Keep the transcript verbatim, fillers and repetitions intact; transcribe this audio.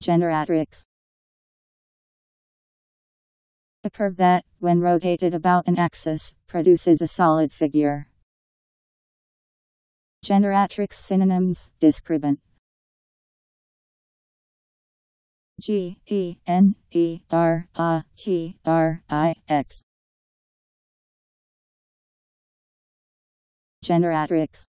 Generatrix. A curve that, when rotated about an axis, produces a solid figure. Generatrix synonyms: discrement. G E N E R A T R I X. Generatrix.